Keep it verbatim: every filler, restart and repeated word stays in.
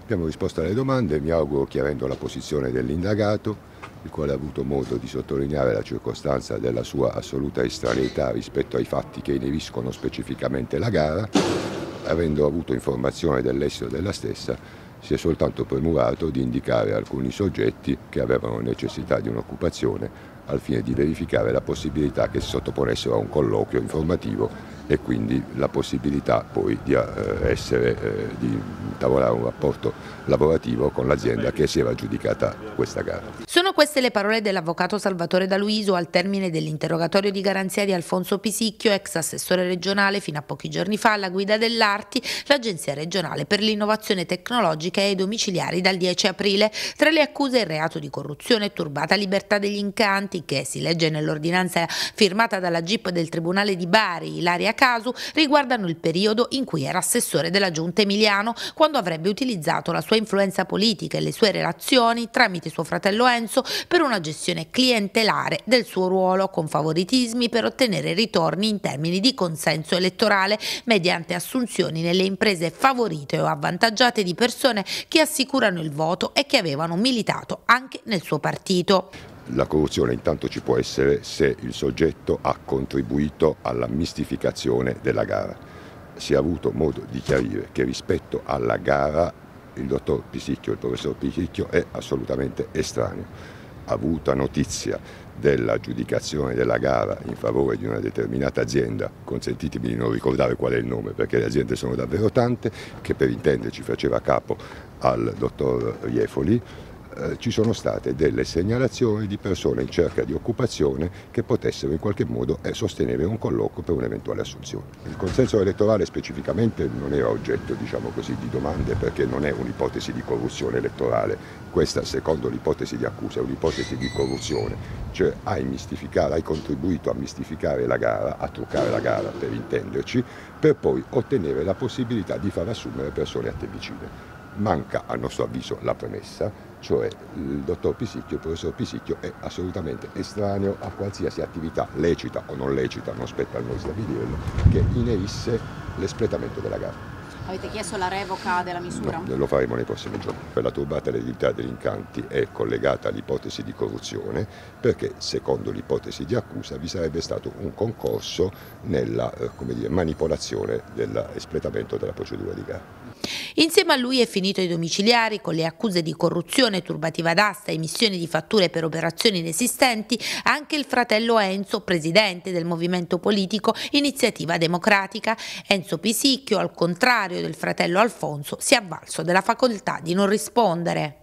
Abbiamo risposto alle domande, mi auguro chiarendo la posizione dell'indagato, il quale ha avuto modo di sottolineare la circostanza della sua assoluta estraneità rispetto ai fatti che ineriscono specificamente la gara. Avendo avuto informazione dell'esito della stessa, si è soltanto premurato di indicare alcuni soggetti che avevano necessità di un'occupazione al fine di verificare la possibilità che si sottoponessero a un colloquio informativo e quindi la possibilità poi di, eh, essere, eh, di tavolare un rapporto lavorativo con l'azienda che si era aggiudicata questa gara. Sono queste le parole dell'avvocato Salvatore Daluiso al termine dell'interrogatorio di garanzia di Alfonso Pisicchio, ex assessore regionale fino a pochi giorni fa alla guida dell'Arti, l'Agenzia regionale per l'innovazione tecnologica e ai domiciliari dal dieci aprile. Tra le accuse il reato di corruzione e turbata libertà degli incanti che, si legge nell'ordinanza firmata dalla G I P del Tribunale di Bari, Ilaria Casu, riguardano il periodo in cui era assessore della Giunta Emiliano, quando avrebbe utilizzato la sua influenza politica e le sue relazioni tramite suo fratello Enzo per una gestione clientelare del suo ruolo, con favoritismi per ottenere ritorni in termini di consenso elettorale mediante assunzioni nelle imprese favorite o avvantaggiate di persone che assicurano il voto e che avevano militato anche nel suo partito. La corruzione intanto ci può essere se il soggetto ha contribuito alla mistificazione della gara. Si è avuto modo di chiarire che rispetto alla gara il dottor Pisicchio, il professor Pisicchio è assolutamente estraneo. Avuta notizia dell'aggiudicazione della gara in favore di una determinata azienda, consentitemi di non ricordare qual è il nome perché le aziende sono davvero tante, che per intenderci faceva capo al dottor Riefoli, Eh, ci sono state delle segnalazioni di persone in cerca di occupazione che potessero in qualche modo eh, sostenere un colloquio per un'eventuale assunzione. Il consenso elettorale specificamente non era oggetto, diciamo così, di domande perché non è un'ipotesi di corruzione elettorale, questa secondo l'ipotesi di accusa è un'ipotesi di corruzione, cioè hai, hai contribuito a mistificare la gara, a truccare la gara per intenderci, per poi ottenere la possibilità di far assumere persone a te vicine. Manca a nostro avviso la premessa, cioè il dottor Pisicchio, il professor Pisicchio è assolutamente estraneo a qualsiasi attività lecita o non lecita, non spetta a noi stabilirlo, che inerisse l'espletamento della gara. Avete chiesto la revoca della misura? No, lo faremo nei prossimi giorni. Per la turbata eredità degli incanti è collegata all'ipotesi di corruzione perché secondo l'ipotesi di accusa vi sarebbe stato un concorso nella eh, come dire, manipolazione dell'espletamento della procedura di gara. Insieme a lui è finito ai domiciliari con le accuse di corruzione, turbativa d'asta, emissione di fatture per operazioni inesistenti anche il fratello Enzo, presidente del movimento politico Iniziativa Democratica. Enzo Pisicchio, al contrario del fratello Alfonso, si è avvalso della facoltà di non rispondere.